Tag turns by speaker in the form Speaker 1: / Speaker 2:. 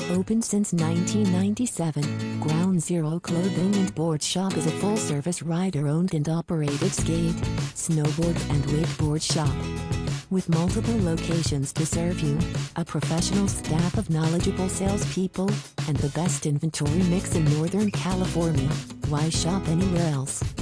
Speaker 1: Open since 1997, Ground Zero Clothing and Boardshop is a full-service rider-owned and operated skate, snowboard and wakeboard shop. With multiple locations to serve you, a professional staff of knowledgeable salespeople, and the best inventory mix in Northern California, why shop anywhere else?